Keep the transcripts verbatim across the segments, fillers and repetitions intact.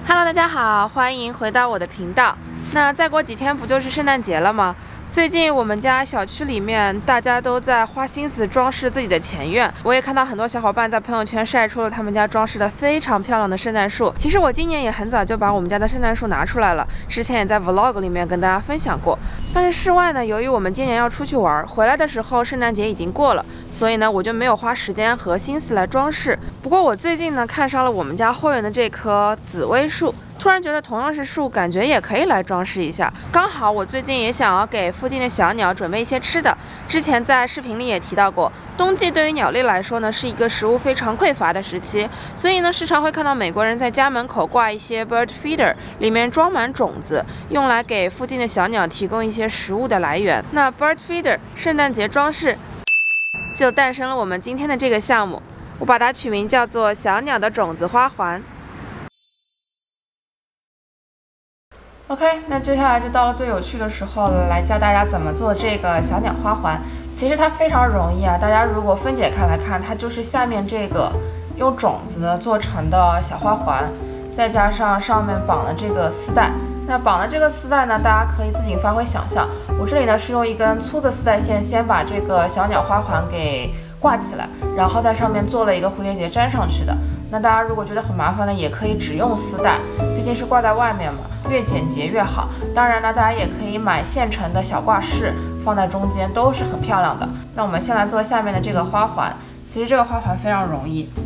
Hello， 大家好，欢迎回到我的频道。那再过几天不就是圣诞节了吗？最近我们家小区里面大家都在花心思装饰自己的前院，我也看到很多小伙伴在朋友圈晒出了他们家装饰的非常漂亮的圣诞树。其实我今年也很早就把我们家的圣诞树拿出来了，之前也在 vlog 里面跟大家分享过。但是室外呢，由于我们今年要出去玩，回来的时候圣诞节已经过了，所以呢我就没有花时间和心思来装饰。不过我最近呢看上了我们家后院的这棵紫薇树。突然觉得同样是树，感觉也可以来装饰一下。刚好我最近也想要给附近的小鸟准备一些吃的。之前在视频里也提到过，冬季对于鸟类来说呢，是一个食物非常匮乏的时期，所以呢，时常会看到美国人在家门口挂一些 bird feeder， 里面装满种子，用来给附近的小鸟提供一些食物的来源。那 bird feeder 圣诞节装饰就诞生了我们今天的这个项目，我把它取名叫做小鸟的种子花环。OK， 那接下来就到了最有趣的时候了，来教大家怎么做这个小鸟花环。其实它非常容易啊，大家如果分解开来看，它就是下面这个用种子做成的小花环，再加上上面绑的这个丝带。那绑的这个丝带呢，大家可以自行发挥想象。我这里呢是用一根粗的丝带线，先把这个小鸟花环给挂起来，然后在上面做了一个蝴蝶结粘上去的。那大家如果觉得很麻烦呢，也可以只用丝带，毕竟是挂在外面嘛，越简洁越好。当然呢，大家也可以买现成的小挂饰放在中间，都是很漂亮的。那我们先来做下面的这个花环。其实这个花环非常容易，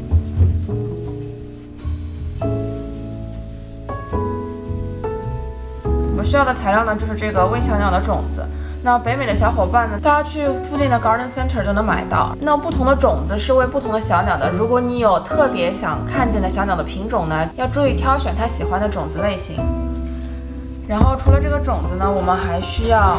我们需要的材料呢就是这个微小鸟的种子。那北美的小伙伴呢，大家去附近的 garden center 就能买到。那不同的种子是为不同的小鸟的。如果你有特别想看见的小鸟的品种呢，要注意挑选它喜欢的种子类型。然后除了这个种子呢，我们还需要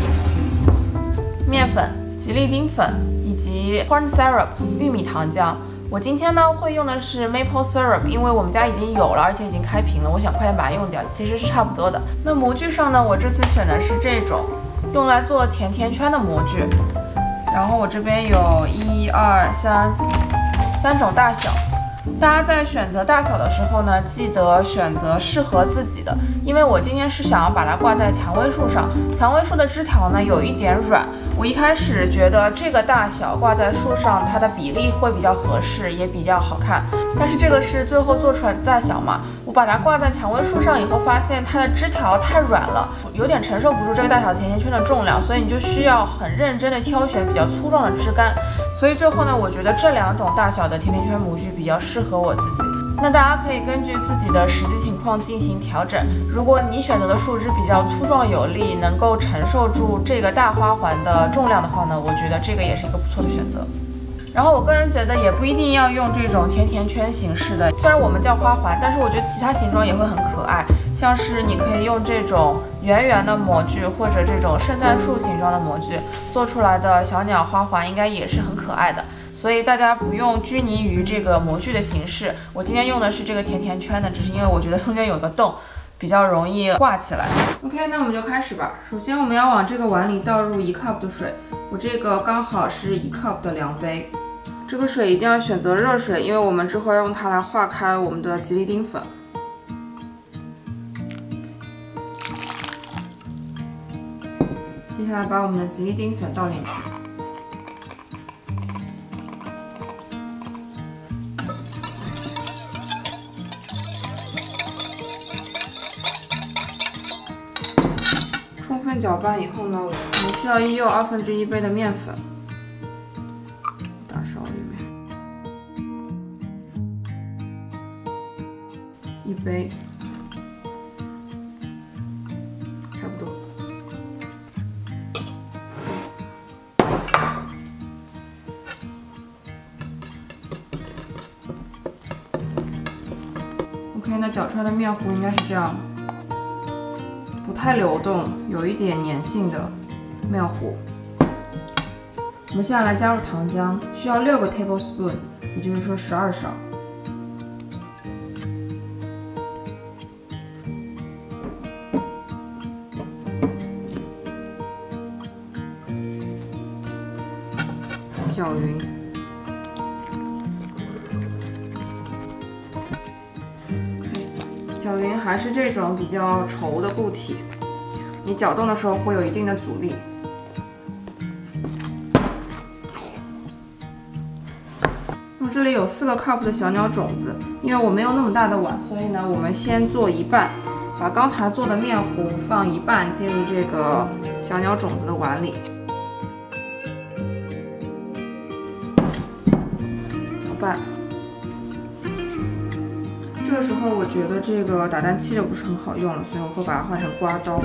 面粉、吉利丁粉以及 corn syrup 玉米糖浆。我今天呢会用的是 maple syrup， 因为我们家已经有了，而且已经开瓶了，我想快点把它用掉，其实是差不多的。那模具上呢，我这次选的是这种用来做甜甜圈的模具，然后我这边有一二三三种大小。大家在选择大小的时候呢，记得选择适合自己的，因为我今天是想要把它挂在蔷薇树上。蔷薇树的枝条呢有一点软，我一开始觉得这个大小挂在树上，它的比例会比较合适，也比较好看。但是这个是最后做出来的大小嘛，我把它挂在蔷薇树上以后，发现它的枝条太软了，有点承受不住这个大小甜甜圈的重量，所以你就需要很认真的挑选比较粗壮的枝干。所以最后呢，我觉得这两种大小的甜甜圈模具比较适合我自己。那大家可以根据自己的实际情况进行调整。如果你选择的树枝比较粗壮有力，能够承受住这个大花环的重量的话呢，我觉得这个也是一个不错的选择。然后我个人觉得也不一定要用这种甜甜圈形式的，虽然我们叫花环，但是我觉得其他形状也会很可爱。像是你可以用这种圆圆的模具，或者这种圣诞树形状的模具做出来的小鸟花环，应该也是很可爱的。所以大家不用拘泥于这个模具的形式。我今天用的是这个甜甜圈的，只是因为我觉得中间有个洞，比较容易挂起来。OK， 那我们就开始吧。首先我们要往这个碗里倒入一 cup 的水，我这个刚好是一 cup 的量杯。这个水一定要选择热水，因为我们之后要用它来化开我们的吉利丁粉。接下来把我们的吉利丁粉倒进去。充分搅拌以后呢，我们需要一又二分之一杯的面粉。大勺里面一杯，差不多。OK， 那搅出来的面糊应该是这样，不太流动，有一点粘性的面糊。我们现在来加入糖浆，需要六个 tablespoon， 也就是说十二勺。搅匀。 搅匀还是这种比较稠的固体，你搅动的时候会有一定的阻力。我这里有四个 cup 的小鸟种子，因为我没有那么大的碗，所以呢，我们先做一半，把刚才做的面糊放一半进入这个小鸟种子的碗里，搅拌。这个时候我觉得这个打蛋器就不是很好用了，所以我会把它换成刮刀，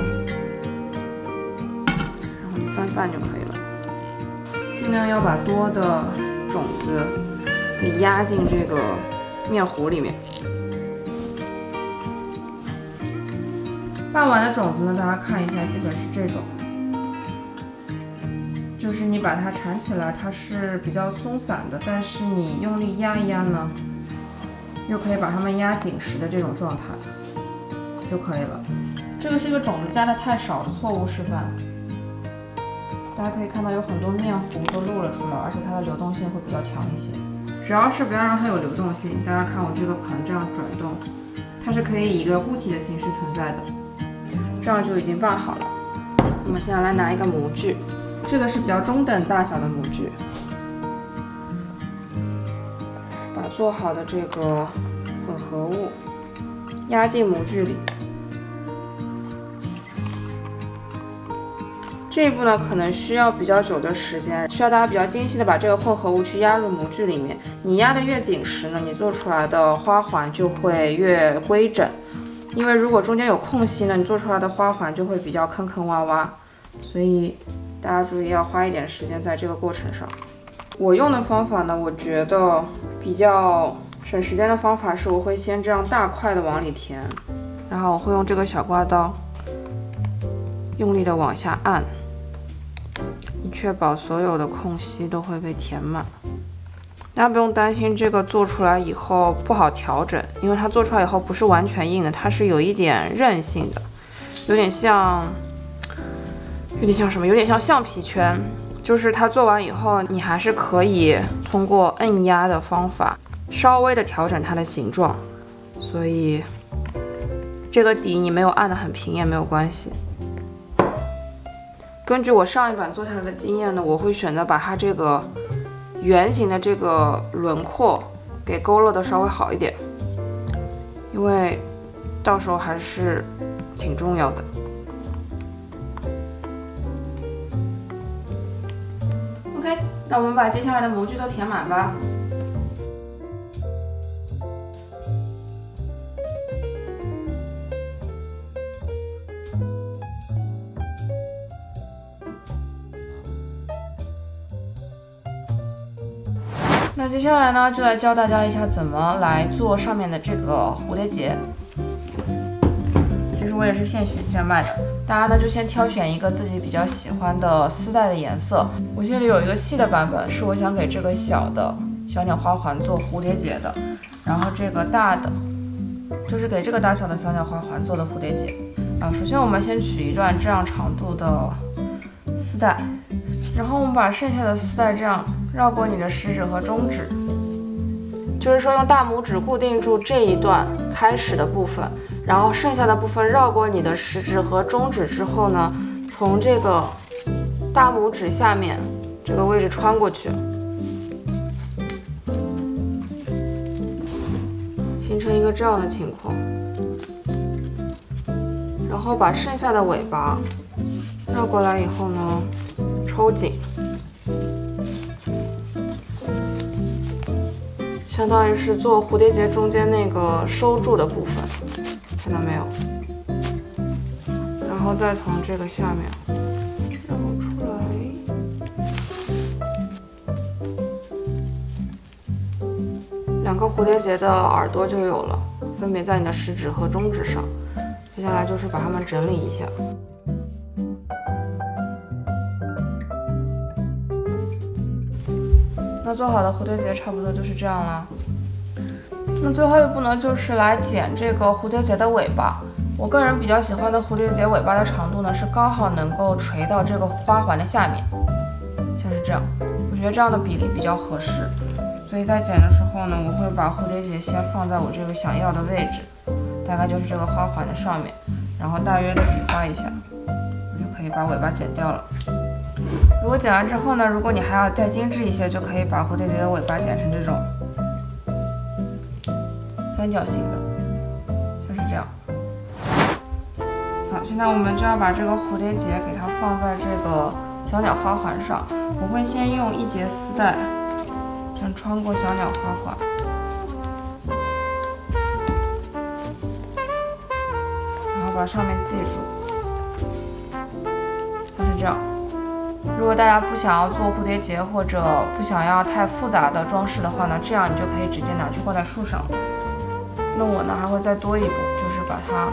然后你翻拌就可以了。尽量要把多的种子给压进这个面糊里面。拌完的种子呢，大家看一下，基本是这种，就是你把它缠起来，它是比较松散的，但是你用力压一压呢，又可以把它们压紧实的这种状态就可以了。这个是一个种子加的太少的错误示范，大家可以看到有很多面糊都露了出来，而且它的流动性会比较强一些。只要是不要让它有流动性，大家看我这个盘这样转动，它是可以以一个固体的形式存在的，这样就已经拌好了。那么现在来拿一个模具，这个是比较中等大小的模具，把做好的这个混合物压进模具里。这一步呢，可能需要比较久的时间，需要大家比较精细的把这个混合物去压入模具里面。你压得越紧实呢，你做出来的花环就会越规整。因为如果中间有空隙呢，你做出来的花环就会比较坑坑洼洼。所以大家注意要花一点时间在这个过程上。我用的方法呢，我觉得比较省时间的方法是，我会先这样大块的往里填，然后我会用这个小刮刀用力的往下按，以确保所有的空隙都会被填满。大家不用担心这个做出来以后不好调整，因为它做出来以后不是完全硬的，它是有一点韧性的，有点像，有点像什么？有点像橡皮圈，就是它做完以后，你还是可以通过摁压的方法稍微的调整它的形状，所以这个底你没有按得很平也没有关系。根据我上一版做下来的经验呢，我会选择把它这个圆形的这个轮廓给勾勒的稍微好一点，因为到时候还是挺重要的。OK， 那我们把接下来的模具都填满吧。那接下来呢，就来教大家一下怎么来做上面的这个蝴蝶结。其实我也是现学现卖的，大家呢就先挑选一个自己比较喜欢的丝带的颜色。我这里有一个细的版本，是我想给这个小的小鸟花环做蝴蝶结的，然后这个大的就是给这个大小的小鸟花环做的蝴蝶结。啊，首先我们先取一段这样长度的丝带，然后我们把剩下的丝带这样绕过你的食指和中指，就是说用大拇指固定住这一段开始的部分，然后剩下的部分绕过你的食指和中指之后呢，从这个大拇指下面这个位置穿过去，形成一个这样的情况，然后把剩下的尾巴绕过来以后呢，抽紧。相当于是做蝴蝶结中间那个收住的部分，看到没有？然后再从这个下面绕出来，两个蝴蝶结的耳朵就有了，分别在你的食指和中指上。接下来就是把它们整理一下。那做好的蝴蝶结差不多就是这样啦。那最后一步呢，就是来剪这个蝴蝶结的尾巴。我个人比较喜欢的蝴蝶结尾巴的长度呢，是刚好能够垂到这个花环的下面，像是这样。我觉得这样的比例比较合适，所以在剪的时候呢，我会把蝴蝶结先放在我这个想要的位置。 大概就是这个花环的上面，然后大约的比划一下，就可以把尾巴剪掉了。如果剪完之后呢，如果你还要再精致一些，就可以把蝴蝶结的尾巴剪成这种三角形的，就是这样。好，现在我们就要把这个蝴蝶结给它放在这个小鸟花环上。我会先用一节丝带，这样穿过小鸟花环，然后把上面系住，像是这样。如果大家不想要做蝴蝶结，或者不想要太复杂的装饰的话呢，这样你就可以直接拿去挂在树上。那我呢还会再多一步，就是把它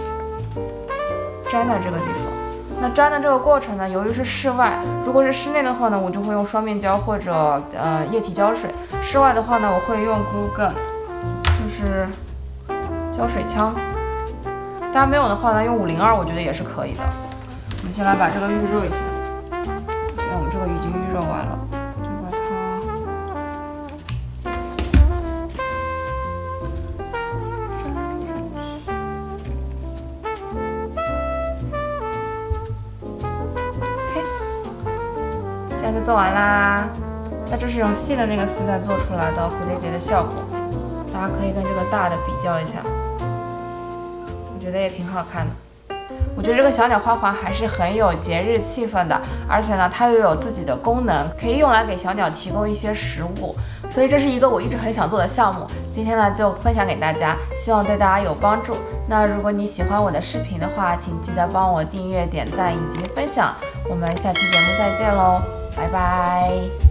粘在这个地方。那粘的这个过程呢，由于是室外，如果是室内的话呢，我就会用双面胶或者呃液体胶水；室外的话呢，我会用 glue gun， 就是胶水枪。大家没有的话呢，用五零二我觉得也是可以的。我们先来把这个预热一下。现在我们这个已经预热完了，就把它这样就做完啦。那这是用细的那个丝带做出来的蝴蝶结的效果，大家可以跟这个大的比较一下，我觉得也挺好看的。我觉得这个小鸟花环还是很有节日气氛的，而且呢，它又有自己的功能，可以用来给小鸟提供一些食物，所以这是一个我一直很想做的项目。今天呢，就分享给大家，希望对大家有帮助。那如果你喜欢我的视频的话，请记得帮我订阅、点赞以及分享。我们下期节目再见喽，拜拜。